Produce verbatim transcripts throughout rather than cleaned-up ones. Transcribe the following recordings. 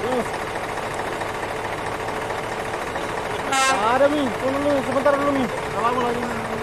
Ada Mi, tunggu dulu, sebentar dulu Mi. Kalau lagi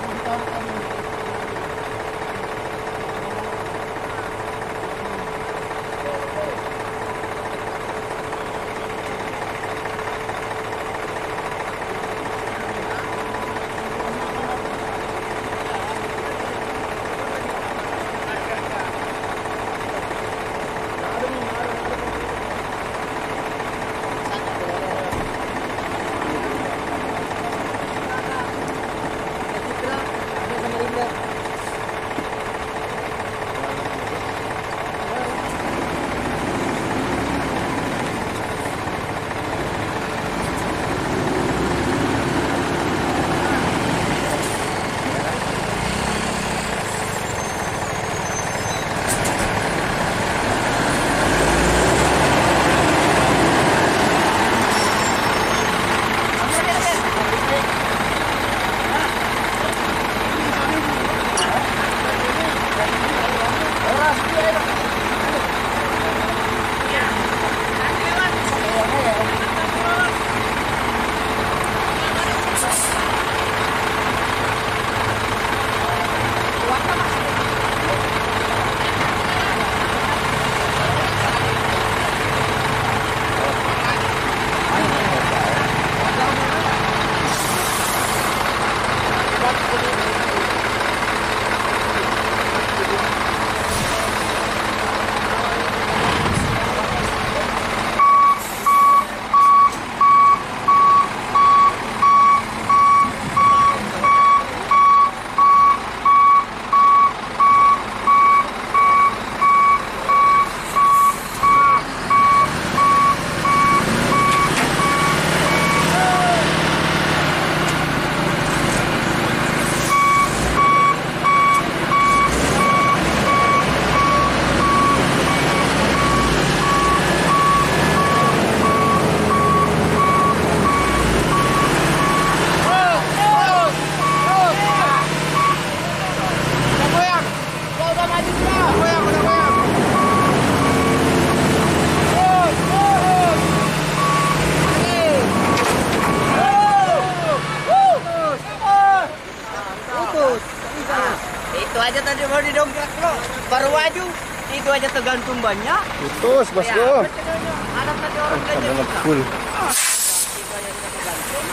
itu aja tadi mau didongkrak lo, baru maju. Itu aja tergantung banyak. putus bosku. Ya, ada tadi orang belanja juga. Full. Ah, itu aja kita tergantung.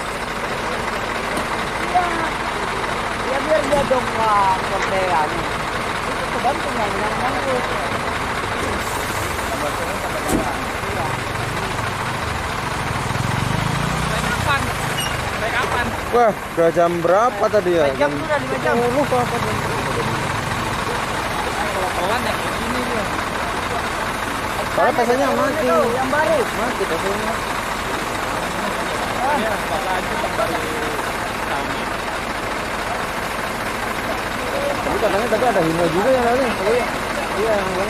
Ya, ya biar dia dongkrak kepean. Itu tergantung yang yang mampu. Kapan? Kapan? Wah, udah jam berapa tadi ya? Jam sudah lima jam. Oh, lupa apa jam. Kalau pelan ya ini dia. Kalau pesannya mati. Yang baru. Mati pesannya. Ya, Pak lagi kembali kami. Tapi katanya tadi ada hino juga yang lain. Iya. Iya, yang lain.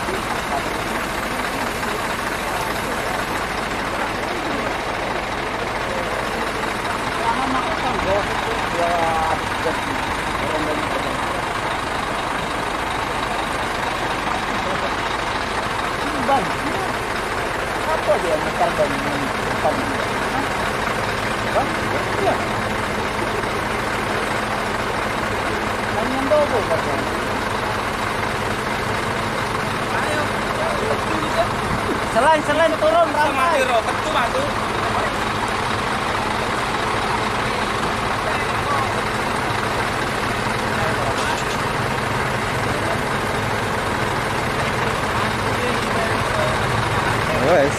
Bang, apa dia mutar ban depan? Bang, iya. Ban yang double katanya. Ayo, selain selain turun ramai. Betul batu. Wes.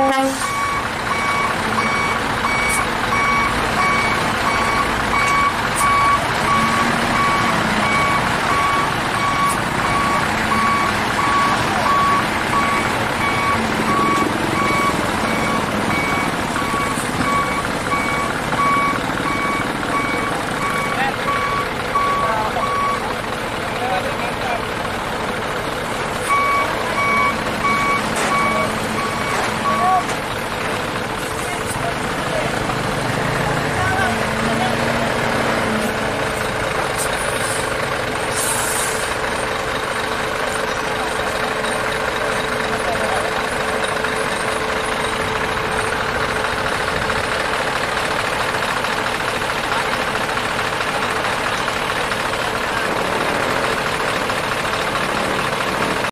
Bye.